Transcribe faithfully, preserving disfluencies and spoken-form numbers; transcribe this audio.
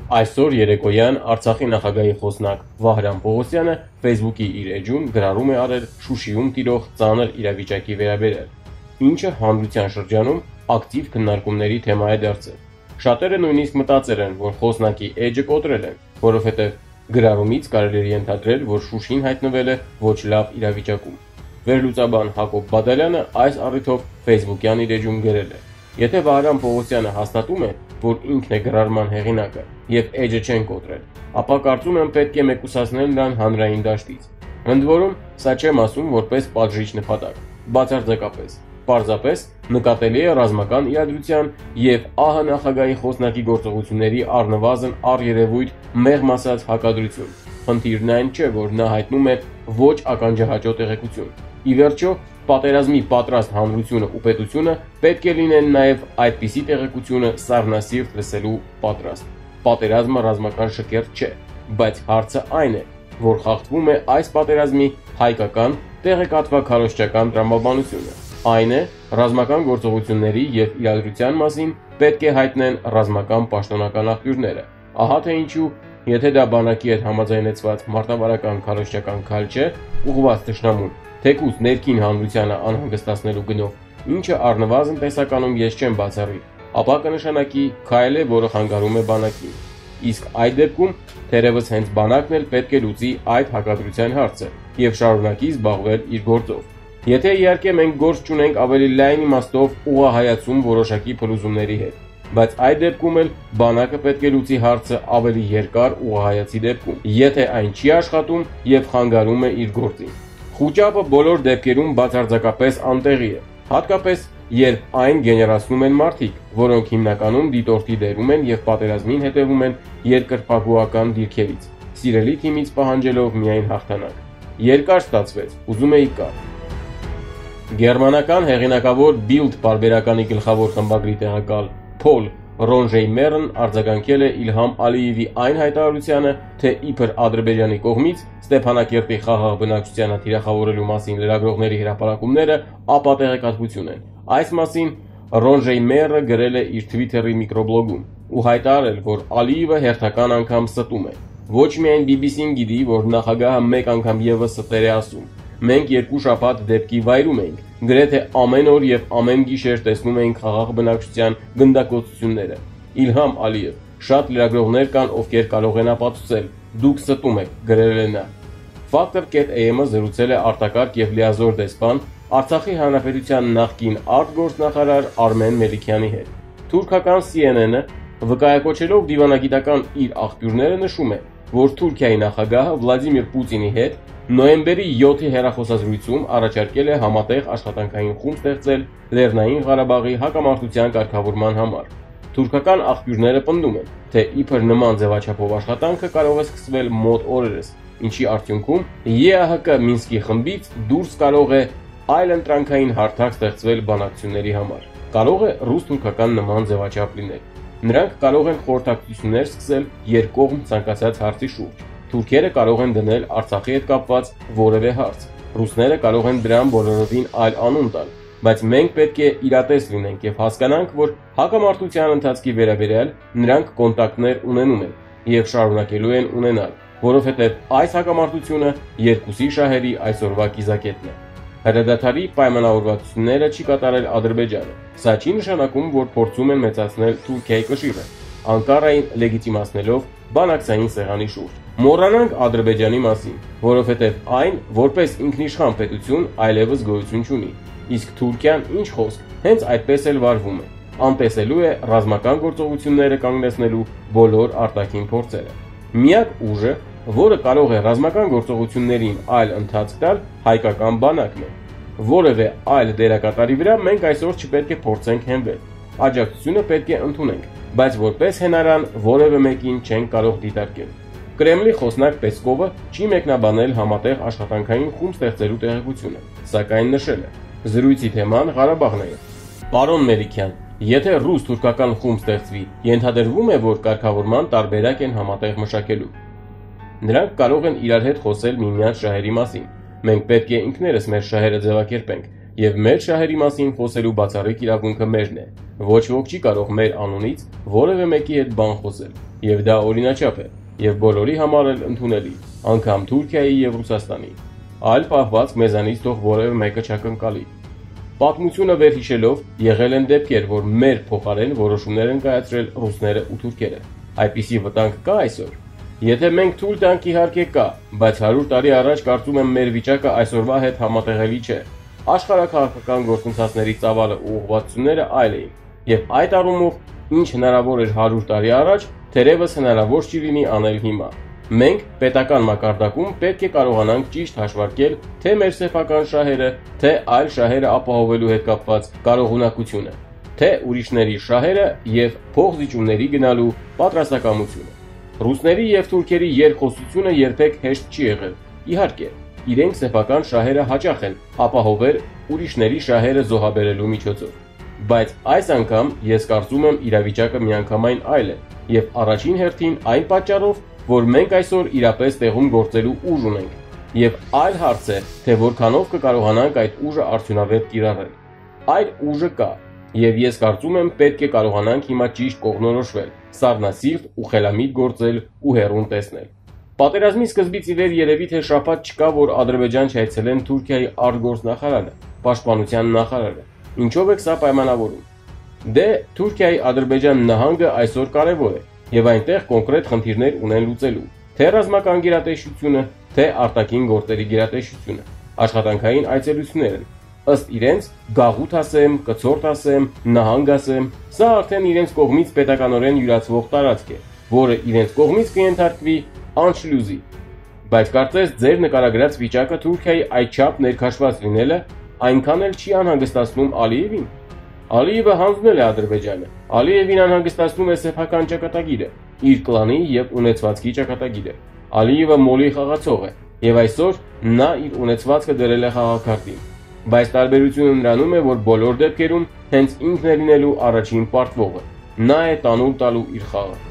Այսօր երեկոյան Արցախի նախագահի խոսնակ Վահրամ Պողոսյանը Facebook-ի իր էջում գրառում է արել Շուշիում տիրող ծանր իրավիճակի վերաբերյալ, ինչը հանրության շրջանում ակտիվ քննարկումների թեմա է դարձել։ Շատերը նույնիսկ մտածել են, որ խոսնակի էջը կոտրել են, որովհետև գրառումից կարելի է ենթադրել, որ Շուշին հայտնվել է ոչ լավ իրավիճակում։ Վերլուծաբան Հակոբ Բադալյանը այս առիթով Facebook-յան իր էջում գրել է. Եթե Վահրամ Պողոսյանը հաստատում է, որ ինքն է գրառման հեղինակը եւ էջը չեն կոտրել, ապա կարծում եմ պետք է մեկուսացնել նրան հանրային դաշտից։ Ընդ որում, սա չեմ ասում որպես պատժիչ նպատակ, բացարձակապես, պարզապես նկատելի է ռազմական իրադրության եւ ԱՀ նախագահի խոսնակի գործողությունների առնվազն առերևույթ մեղմ ասած հակադրություն։ Խնդիրն այն չէ, որ նա հայտնում է ոչ ականջահաճո տեղեկություն։ Ի վերջո, պատերազմի պատրաստ հանրությունը ու պետությունը պետք է լինեն նաև այդպիսի տեղեկությունը սառնասիրտ լսելու պատրաստ։ Պատերազմը ռազմական շքերթ չէ, բայց հարցը այն է, որ խախտվում է այս պատերազմի հայկական տեղեկատվաքարոզչական տրամաբանությունը։ Այն է, ռազմական գործողությունների եւ իրադրության մասին պետք է հայտնեն ռազմական պաշտոնական աղբյուրները։ Ահա թե ինչու, եթե դա բանակի հետ համաձայնեցված մարտավարական քարոզչական քայլ չէ, ուղղված թշնամուն, թեկուզ ներքին հանրությանը անհանգստացնելու գնով, ինչը առնվազն տեսականում ես չեմ բացառի, ապա կնշանակի քայլ է, որը խանգարում է բանակին։ Իսկ այդ դեպքում թերևս հենց բանակն էլ պետք է լուծի այդ հակադրության հարցը եւ շարունակի զբաղվել իր գործով։ Եթե իհարկե մենք գործ չունենք ավելի լայն իմաստով ուղղահայացում որոշակի փլուզումների հետ, բայց այդ դեպքում էլ բանակը պետք է լուծի հարցը ավելի երկար ուղղահայացի դեպքում, եթե այն չի աշխատում եւ խանգարում է իր գործին։ Խուճապը բոլոր դեպքերում բացարձակապես անտեղի է, հատկապես երբ այն գեներացնում են մարդիկ, որոնք հիմնականում դիտորդի դերում են եւ պատերազմին հետևում են երկրպագուական դիրքերից, սիրելի թիմից պահանջելով միայն հաղթանակ։ Երկար ստացվեց, ուզում էի կար։ Գերմանական հեղինակավոր Bild պարբերականի գլխավոր խմբագրի տեղակալ Փոլ Ռոնժեյմերն արձագանքել է Իլհամ Ալիևի այն հայտարարությանը, թե իբր Ադրբեջանի կողմից Ստեփանակերտի խաղաղ բնակչությանը թիրախավորելու մասին լրագրողների հրապարակումները ապատեղեկատվություն են։ Այս մասին Ռոնժեյմերը գրել է իր Twitter-ի միկրոբլոգում ու հայտարարել, որ Ալիևը հերթական անգամ ստում է։ Ոչ միայն բի բի սին գիտի, որ նախագահը մեկ անգամ եւս ստեր է ասում։ Մենք երկու շաբաթ դեպքի վայրում էինք, գրեթե ամեն օր եւ ամեն գիշեր տեսնում էինք խաղաղ բնակչության գնդակոծությունները։ Իլհամ Ալիև, շատ լրագրողներ կան, ովքեր կարող են ապացուցել, դուք ստում եք, գրել է նա։ Factor.am-ը զրուցել է արտակարգ եւ լիազոր դեսպան Արցախի հանրապետության նախկին արտգործնախարար Արմեն Մելիքյանի հետ։ Թուրքական C N N-ը վկայակոչելով դիվանագիտական իր աղբյուրները նշում է, որ Թուրքիայի նախագահը Վլադիմիր Պուտինի հետ նոյեմբերի յոթի հեռախոսազրույցում առաջարկել է համատեղ աշխատանքային խումբ ստեղծել Լեռնային Ղարաբաղի հակամարտության կարգավորման համար։ Թուրքական աղբյուրները պնդում են, թե իբր նման ձևաչափով աշխատանքը կարող է սկսվել մոտ օրերս, ինչի արդյունքում Է Ա Հ Կ Մինսկի խմբից դուրս կարող է այլընտրանքային հարթակ ստեղծվել բանակցությունների համար։ Կարող է ռուս-թուրքական նման ձևաչափ լինել։ Նրանք կարող են խորհրդակցություններ սկսել երկկողմ ցանկացած հարցի շուրջ։ Թուրքերը կարող են դնել Արցախի հետ կապված որևէ հարց։ Ռուսները կարող են դրան բոլորովին այլ անուն տալ, բայց մենք պետք է իրատես լինենք եւ հասկանանք, որ հակամարտության ընթացքի վերաբերյալ նրանք կոնտակտներ ունենում են եւ շարունակելու են ունենալ, որովհետեւ այս հակամարտությունը երկուսի շահերի այսօրվա կիզակետն է։ Հրադադարի պայմանավորվածությունները չի կատարել Ադրբեջանը։ Սա չի նշանակում, որ փորձում են մեծացնել Թուրքիայի կշիռը, Անկարային լեգիտիմացնելով բանակցային սեղանի շուրջ։ Մոռանանք Ադրբեջանի մասին, որովհետև այն, որպես ինքնիշխան պետություն, այլևս գոյություն չունի։ Իսկ Թուրքիան, ինչ խոսք, հենց այդպես էլ վարվում է։ Անտեսելու է ռազմական գործողությունները կանգնեցնելու բոլոր արտաքին փորձերը։ Միակ ուժը, որը կարող է ռազմական գործողություններին այլ ընթացք տալ, հայկական բանակն է։ Որևէ այլ դերակատարի վրա մենք այսօր չպետք է փորձենք հենվել։ Աջակցությունը պետք է ընդունենք, բայց որպես հենարան որևէ մեկին չենք կարող դիտարկել։ Կրեմլի խոսնակ Պեսկովը չի մեկնաբանել համատեղ աշխատանքային խումբ ստեղծելու տեղեկությունը, սակայն նշել է. Զրույցի թեման Ղարաբաղն է։ Պարոն Մելիքյան, եթե ռուս-թուրքական խումբ ստեղծվի, ենթադրվում է, որ կարգավորման տարբերակ են համատեղ մշակելու։ Նրանք կարող են իրար հետ խոսել միմյանց շահերի մասին։ Մենք պետք է ինքներս մեր շահերը ձևակերպենք եւ մեր շահերի մասին խոսելու բացառիկ իրավունքը մերն է։ Ոչ ոք չի կարող մեր անունից որևէ մեկի հետ բան խոսել, եւ դա օրինաչափ է, եւ բոլորի համար էլ ընդունելի, անգամ Թուրքիայի եւ Ռուսաստանի։ Այլ պահվածք մեզանից թող որևէ մեկը չակնկալի։ Պատմությունը վերհիշելով եղել են դեպքեր, որ մեր փոխարեն որոշումներ են կայացրել ռուսները ու թուրքերը։ Այդպիսի վտանգ կա այսօր։ Եթե մենք թույլ տանք, իհարկե կա, բայց հարյուր տարի առաջ կարծում եմ մեր վիճակը այսօրվա հետ համատեղելի չէ։ Աշխարհաքաղաքական գործընթացների ծավալը ու ուղղվածությունները այլ էին, եւ այդ առումով ինչ հնարավոր էր հարյուր տարի առաջ, թերևս հնարավոր չի լինի անել հիմա։ Մենք պետական մակարդակում պետք է կարողանանք ճիշտ հաշվարկել թե մեր սեփական շահերը, թե այլ շահերը ապահովելու հետ կապված կարողունակությունը, թե ուրիշների շահերը եւ փոխզիջումների գնալու պատրաստակամությունը։ Ռուսների եւ թուրքերի երկխոսությունը երբեք հեշտ չի եղել։ Իհարկե, իրենք սեփական շահերը հաճախ են ապահովել ուրիշների շահերը զոհաբերելու միջոցով։ Բայց այս անգամ ես կարծում եմ իրավիճակը միանգամայն այլ է եւ առաջին հերթին այն պատճառով, որ մենք այսօր իրապես տեղում գործելու ուժ ունենք եւ այլ հարց է, թե որքանով կկարողանանք այդ ուժը արդյունավետ կիրառել։ Այդ ուժը կա եւ ես կարծում եմ պետք է կարողանանք հիմա ճիշտ կողմնորոշվել, սառնասիրտ ու խելամիտ գործել ու հեռուն տեսնել։ Պատերազմի սկզբից ի վեր երևի թե շաբաթ չկա, որ Ադրբեջան չայցելեն Թուրքիայի արտգործնախարարը, պաշտպանության նախարարը։ Ինչով է սա պայմանավորում։ Դե Թուրքիայի Ադրբեջան նահանգը այսօր կարևոր է եւ այնտեղ կոնկրետ խնդիրներ ունեն լուծելու, թե ռազմական գերատեսչությունը, թե արտաքին գործերի գերատեսչությունը, աշխատանքային այցելությունները։ Ըստ իրենց գաղութ ասեմ, կցորդ ասեմ, նահանգ ասեմ, սա արդեն իրենց կողմից պետականորեն յուրացվող տարածք է, որը իրենց կողմից կընթարկվի անշլյուզի։ Բայց կարծես ձեր նկարագրած վիճակը Թուրքիայի այդչափ ներքաշված լինելը այնքան էլ չի անհանգստացնում Ալիևին։ Ալիևը հանձնել է Ադրբեջանը։ Ալիևին անհանգստացնում է սեփական ճակատագիրը, իր կլանի եւ ունեցվածքի ճակատագիրը։ Ալիևը մոլի խաղացող է եւ այսօր նա իր ունեցվածքը դրել է խաղակարտին։ Բայց տարբերությունը նրանում է, որ բոլոր դեպքերում հենց ինքն է լինելու առաջին պարտվողը։ Նա է տանուլ տալու իր խաղը։